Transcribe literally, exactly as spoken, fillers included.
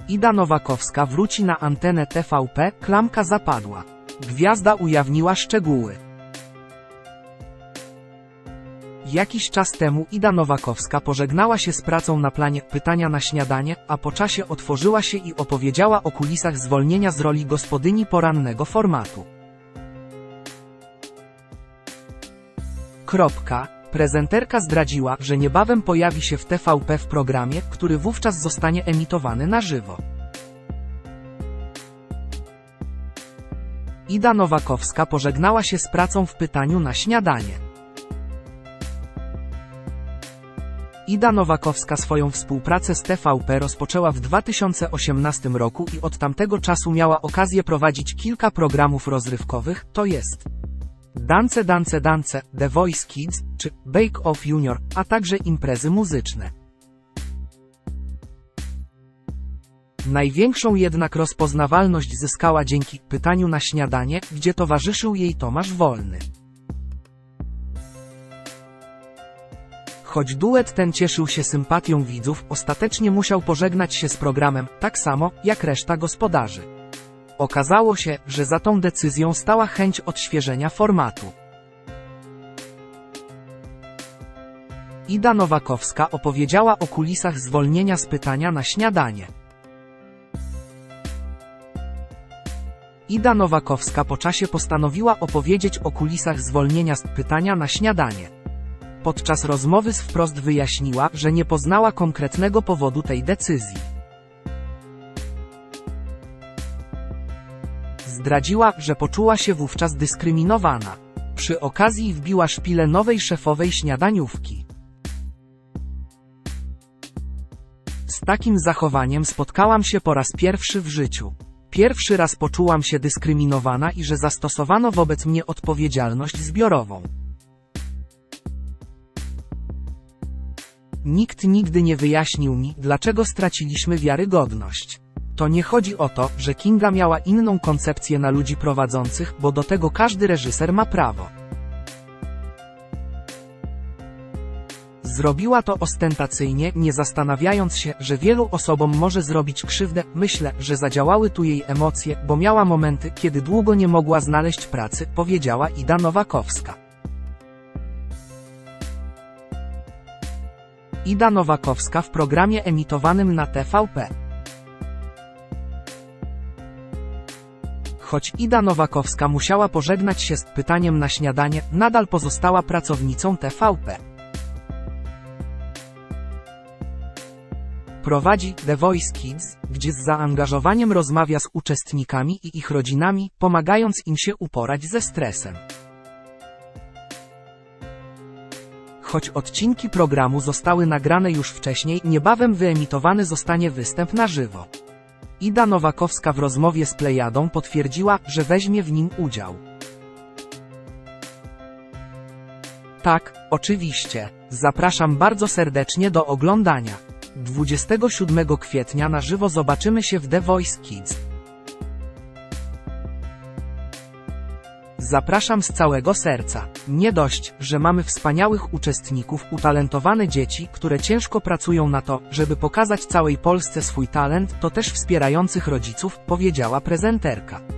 Ida Nowakowska wróci na antenę T V P, klamka zapadła. Gwiazda ujawniła szczegóły. Jakiś czas temu Ida Nowakowska pożegnała się z pracą na planie Pytania na śniadanie, a po czasie otworzyła się i opowiedziała o kulisach zwolnienia z roli gospodyni porannego formatu. Kropka. Prezenterka zdradziła, że niebawem pojawi się w T V P w programie, który wówczas zostanie emitowany na żywo. Ida Nowakowska pożegnała się z pracą w Pytaniu na śniadanie. Ida Nowakowska swoją współpracę z T V P rozpoczęła w dwa tysiące osiemnastym roku i od tamtego czasu miała okazję prowadzić kilka programów rozrywkowych, to jest Dance Dance Dance, The Voice Kids, czy Bake Off Junior, a także imprezy muzyczne. Największą jednak rozpoznawalność zyskała dzięki Pytaniu na śniadanie, gdzie towarzyszył jej Tomasz Wolny. Choć duet ten cieszył się sympatią widzów, ostatecznie musiał pożegnać się z programem, tak samo, jak reszta gospodarzy. Okazało się, że za tą decyzją stała chęć odświeżenia formatu. Ida Nowakowska opowiedziała o kulisach zwolnienia z Pytania na śniadanie. Ida Nowakowska po czasie postanowiła opowiedzieć o kulisach zwolnienia z Pytania na śniadanie. Podczas rozmowy z Wprost wyjaśniła, że nie poznała konkretnego powodu tej decyzji. Zdradziła, że poczuła się wówczas dyskryminowana. Przy okazji wbiła szpilę nowej szefowej śniadaniówki. Z takim zachowaniem spotkałam się po raz pierwszy w życiu. Pierwszy raz poczułam się dyskryminowana i że zastosowano wobec mnie odpowiedzialność zbiorową. Nikt nigdy nie wyjaśnił mi, dlaczego straciliśmy wiarygodność. To nie chodzi o to, że Kinga miała inną koncepcję na ludzi prowadzących, bo do tego każdy reżyser ma prawo. Zrobiła to ostentacyjnie, nie zastanawiając się, że wielu osobom może zrobić krzywdę. Myślę, że zadziałały tu jej emocje, bo miała momenty, kiedy długo nie mogła znaleźć pracy, powiedziała Ida Nowakowska. Ida Nowakowska w programie emitowanym na T V P. Choć Ida Nowakowska musiała pożegnać się z Pytaniem na śniadanie, nadal pozostała pracownicą T V P. Prowadzi The Voice Kids, gdzie z zaangażowaniem rozmawia z uczestnikami i ich rodzinami, pomagając im się uporać ze stresem. Choć odcinki programu zostały nagrane już wcześniej, niebawem wyemitowany zostanie występ na żywo. Ida Nowakowska w rozmowie z Plejadą potwierdziła, że weźmie w nim udział. Tak, oczywiście. Zapraszam bardzo serdecznie do oglądania. dwudziestego siódmego kwietnia na żywo zobaczymy się w The Voice Kids. Zapraszam z całego serca. Nie dość, że mamy wspaniałych uczestników, utalentowane dzieci, które ciężko pracują na to, żeby pokazać całej Polsce swój talent, to też wspierających rodziców, powiedziała prezenterka.